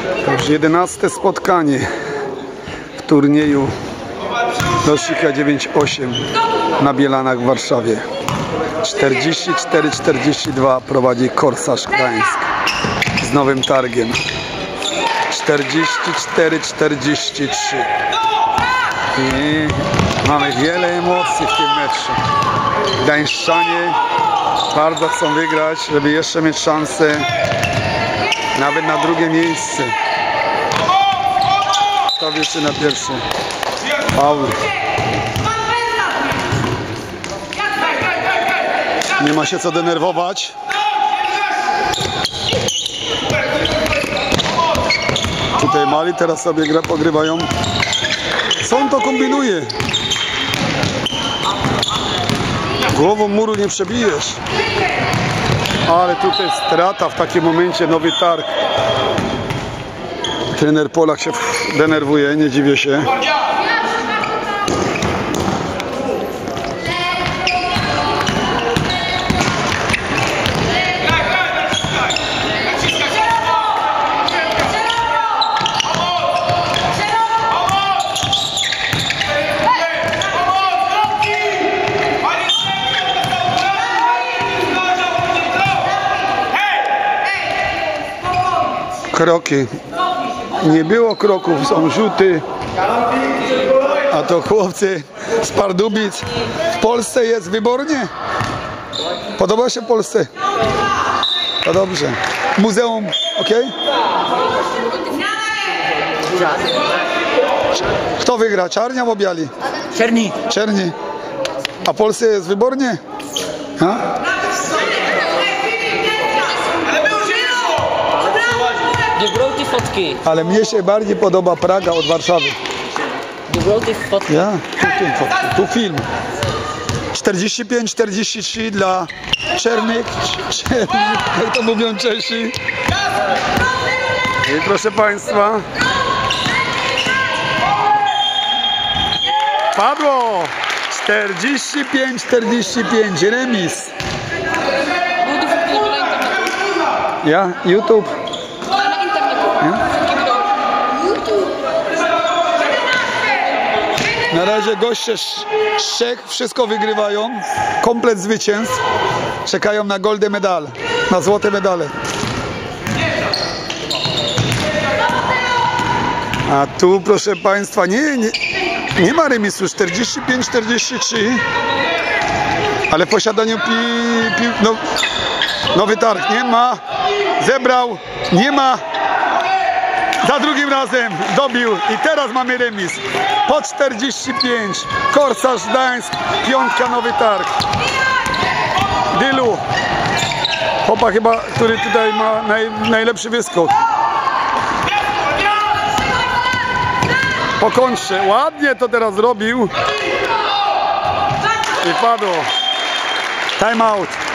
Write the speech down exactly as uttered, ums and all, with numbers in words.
To już jedenaste spotkanie w turnieju Roślika dziewięć osiem na Bielanach w Warszawie. czterdzieści cztery czterdzieści dwa prowadzi Korsarz Gdańsk z Nowym Targiem. czterdzieści cztery czterdzieści trzy. I mamy wiele emocji w tym meczu. Gdańszczanie bardzo chcą wygrać, żeby jeszcze mieć szansę nawet na drugie miejsce. Kto jeszcze na pierwsze? Faul. Nie ma się co denerwować. Tutaj mali teraz sobie gra, pogrywają. Co on to kombinuje? Głową muru nie przebijesz. Ale tutaj strata w takim momencie, Nowy Targ. Trener Polak się denerwuje, nie dziwię się. Kroki. Nie było kroków, są rzuty. A to chłopcy z Pardubic. W Polsce jest wybornie. Podoba się Polsce? To dobrze. Muzeum, ok? Kto wygra? Czarni albo biali? Czerni. Czerni. A Polsce jest wybornie? Ha? Nie brał te fotki. Ale mnie się bardziej podoba Praga od Warszawy. Nie brał te fotki. Ja, tu film, tu film. czterdzieści pięć czterdzieści trzy dla Czernik. Czernik, jak to mówią Czesi. I proszę Państwa. Padło. czterdzieści pięć czterdzieści pięć. Remis. Ja, YouTube. Na razie goście z Czech wszystko wygrywają. Komplet zwycięstw. Czekają na golden medal, na złote medale. A tu, proszę Państwa, nie, nie, nie ma remisu. czterdzieści pięć czterdzieści trzy. Ale w posiadaniu pi, pi, no, Nowy Targ nie ma. Zebrał. Nie ma. Za drugim razem dobił i teraz mamy remis. Po czterdzieści pięć. Korsarz Gdańsk, piątka Nowy Targ. Dylu. Chłopak chyba, który tutaj ma naj, najlepszy wyskok. Po kontrze. Ładnie to teraz zrobił. I padło. Time out.